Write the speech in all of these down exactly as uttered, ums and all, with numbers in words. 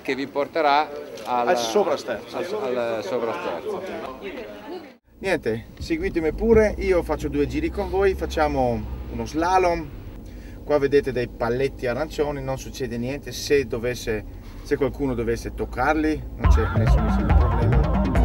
che vi porterà al, al sovrasterzo. Al, al sovrasterzo. Niente, seguitemi pure, io faccio due giri con voi, facciamo uno slalom. Qua vedete dei palletti arancioni, non succede niente, se, dovesse, se qualcuno dovesse toccarli non c'è nessun problema.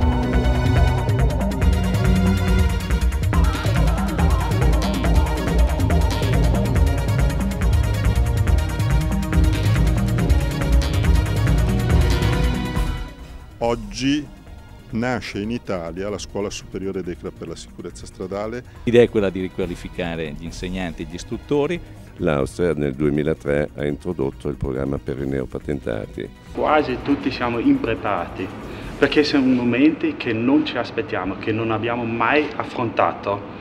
Oggi nasce in Italia la Scuola Superiore Decra per la Sicurezza Stradale. L'idea è quella di riqualificare gli insegnanti e gli istruttori. L'Austria nel duemilatré ha introdotto il programma per i neopatentati. Quasi tutti siamo impreparati, perché sono momenti che non ci aspettiamo, che non abbiamo mai affrontato.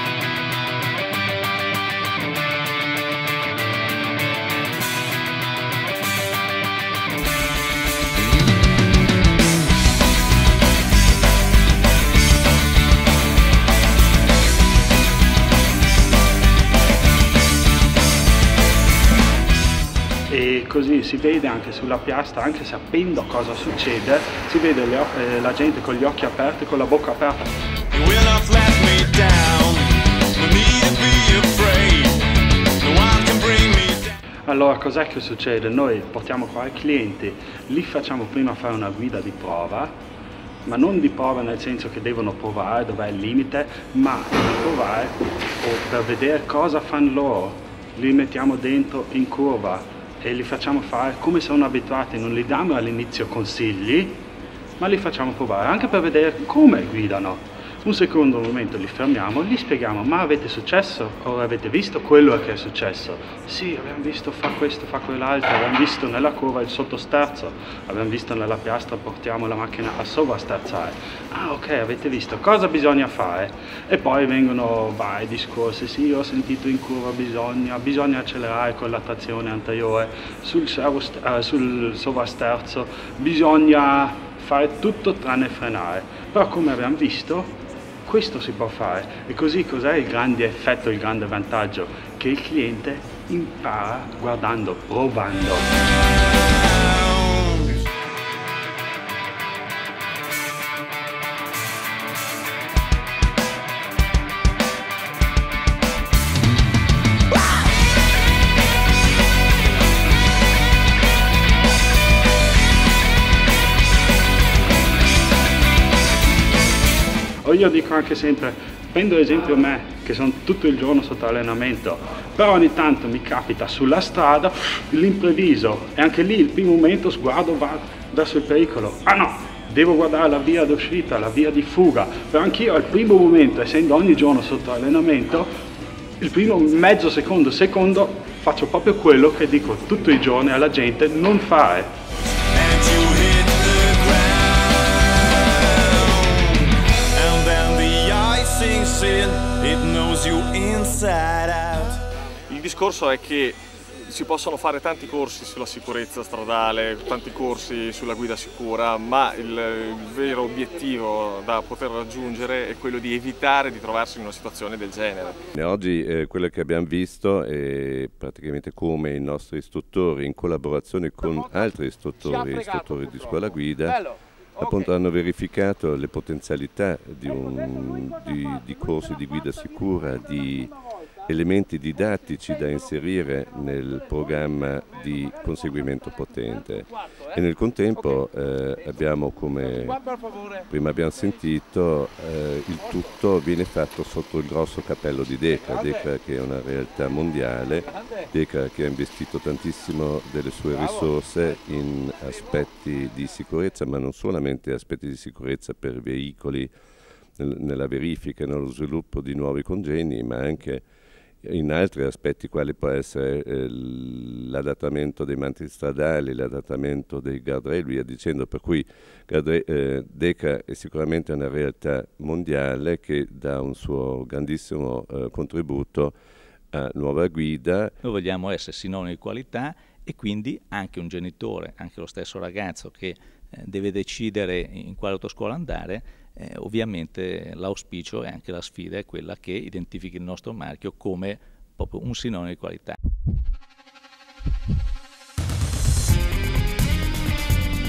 E così si vede anche sulla piastra, anche sapendo cosa succede, si vede le, eh, la gente con gli occhi aperti, con la bocca aperta. Allora cos'è che succede? Noi portiamo qua i clienti, li facciamo prima fare una guida di prova, ma non di prova nel senso che devono provare dov'è il limite, ma di provare per vedere cosa fanno loro. Li mettiamo dentro in curva e li facciamo fare come sono abituati, non li diamo all'inizio consigli, ma li facciamo provare anche per vedere come guidano. Un secondo momento li fermiamo, gli spieghiamo: ma avete successo? O avete visto quello che è successo? Sì, abbiamo visto fa questo, fa quell'altro, abbiamo visto nella curva il sottosterzo, abbiamo visto nella piastra portiamo la macchina a sovrasterzare. Ah ok, avete visto cosa bisogna fare? E poi vengono vari discorsi: sì, ho sentito in curva bisogna, bisogna accelerare con la trazione anteriore, sul, uh, sul sovrasterzo bisogna fare tutto tranne frenare. Però come abbiamo visto, questo si può fare. E così cos'è il grande effetto, il grande vantaggio? Che il cliente impara guardando, provando. Io dico anche sempre, prendo esempio me, che sono tutto il giorno sotto allenamento, però ogni tanto mi capita sulla strada l'impreviso, e anche lì il primo momento sguardo va verso il pericolo. Ah no, devo guardare la via d'uscita, la via di fuga, però anch'io al primo momento, essendo ogni giorno sotto allenamento, il primo mezzo secondo, secondo, faccio proprio quello che dico tutti i giorni alla gente non fare. Il discorso è che si possono fare tanti corsi sulla sicurezza stradale, tanti corsi sulla guida sicura, ma il, il vero obiettivo da poter raggiungere è quello di evitare di trovarsi in una situazione del genere. E oggi eh, quello che abbiamo visto è praticamente come i nostri istruttori, in collaborazione con altri istruttori e istruttori di scuola guida, appunto hanno verificato le potenzialità di, un, di, di corsi di guida sicura, di elementi didattici da inserire nel programma di conseguimento potente, e nel contempo eh, abbiamo, come prima abbiamo sentito, eh, il tutto viene fatto sotto il grosso cappello di Decra, Decra che è una realtà mondiale, Decra che ha investito tantissimo delle sue risorse in aspetti di sicurezza, ma non solamente aspetti di sicurezza per veicoli, nel, nella verifica e nello sviluppo di nuovi congegni, ma anche in altri aspetti quali può essere eh, l'adattamento dei manti stradali, l'adattamento dei guardrail, via dicendo, per cui eh, Decra è sicuramente una realtà mondiale che dà un suo grandissimo eh, contributo a nuova guida. Noi vogliamo essere sinonimi di qualità, e quindi anche un genitore, anche lo stesso ragazzo che eh, deve decidere in quale autoscuola andare, Eh, ovviamente l'auspicio e anche la sfida è quella che identifichi il nostro marchio come proprio un sinonimo di qualità.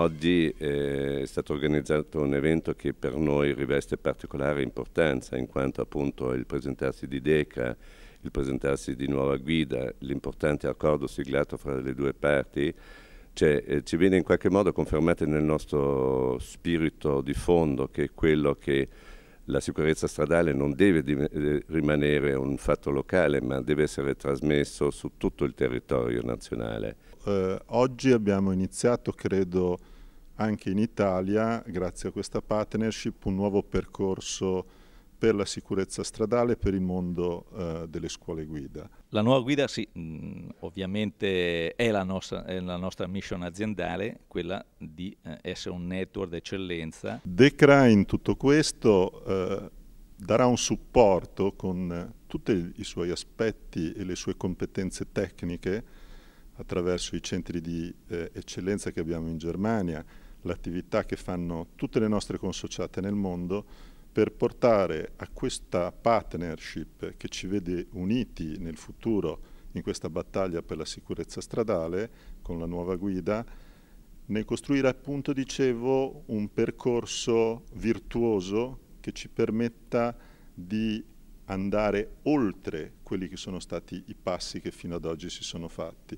oggi eh, è stato organizzato un evento che per noi riveste particolare importanza, in quanto appunto il presentarsi di DECRA, il presentarsi di Nuova Guida, l'importante accordo siglato fra le due parti, cioè, eh, ci viene in qualche modo confermato nel nostro spirito di fondo, che è quello che la sicurezza stradale non deve eh, rimanere un fatto locale, ma deve essere trasmesso su tutto il territorio nazionale. Eh, oggi abbiamo iniziato, credo, anche in Italia, grazie a questa partnership, un nuovo percorso per la sicurezza stradale, per il mondo eh, delle scuole guida. La nuova guida sì, mh, ovviamente è la, nostra, è la nostra mission aziendale, quella di eh, essere un network d'eccellenza. DECRA in tutto questo eh, darà un supporto con tutti i suoi aspetti e le sue competenze tecniche attraverso i centri di eh, eccellenza che abbiamo in Germania, l'attività che fanno tutte le nostre consociate nel mondo, per portare a questa partnership che ci vede uniti nel futuro in questa battaglia per la sicurezza stradale con la nuova guida, nel costruire appunto, dicevo, un percorso virtuoso che ci permetta di andare oltre quelli che sono stati i passi che fino ad oggi si sono fatti.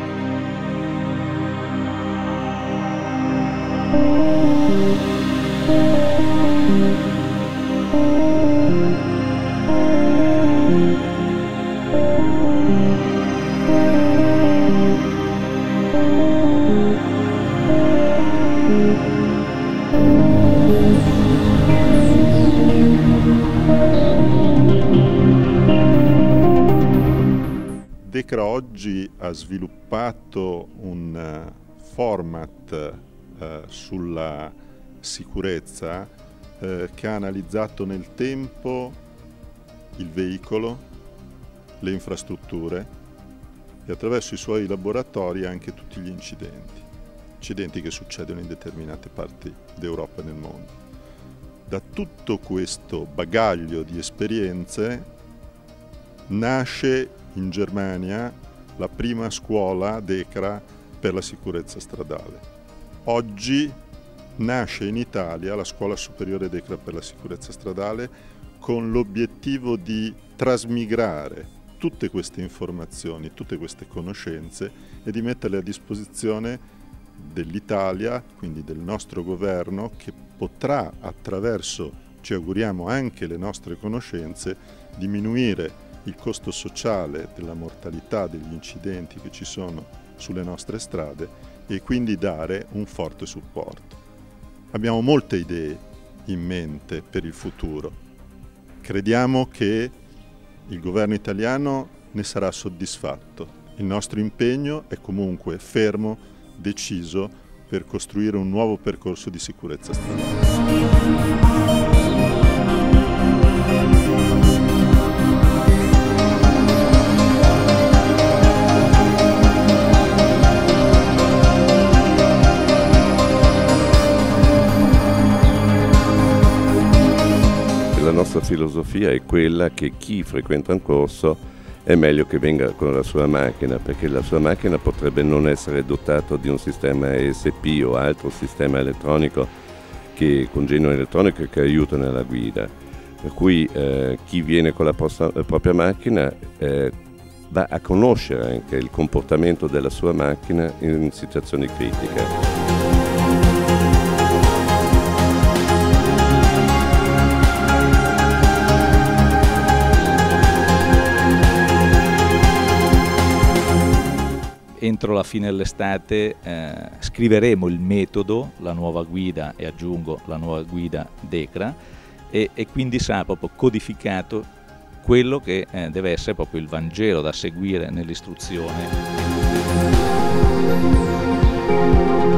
DECRA oggi ha sviluppato un format eh, sulla sicurezza eh, che ha analizzato nel tempo il veicolo, le infrastrutture e attraverso i suoi laboratori anche tutti gli incidenti, incidenti che succedono in determinate parti d'Europa e nel mondo. Da tutto questo bagaglio di esperienze nasce in Germania la prima scuola DECRA per la sicurezza stradale. Oggi nasce in Italia la Scuola Superiore DECRA per la sicurezza stradale con l'obiettivo di trasmigrare tutte queste informazioni, tutte queste conoscenze e di metterle a disposizione dell'Italia, quindi del nostro governo, che potrà attraverso, ci auguriamo, anche le nostre conoscenze, diminuire il costo sociale della mortalità, degli incidenti che ci sono sulle nostre strade e quindi dare un forte supporto. Abbiamo molte idee in mente per il futuro. Crediamo che il governo italiano ne sarà soddisfatto. Il nostro impegno è comunque fermo, deciso per costruire un nuovo percorso di sicurezza stradale. La nostra filosofia è quella che chi frequenta un corso è meglio che venga con la sua macchina, perché la sua macchina potrebbe non essere dotata di un sistema E S P o altro sistema elettronico che, congenio elettronico che aiuta nella guida. Per cui eh, chi viene con la, posta, la propria macchina eh, va a conoscere anche il comportamento della sua macchina in situazioni critiche. Entro la fine dell'estate eh, scriveremo il metodo, la nuova guida e aggiungo la nuova guida DECRA e, e quindi sarà proprio codificato quello che eh, deve essere proprio il Vangelo da seguire nell'istruzione.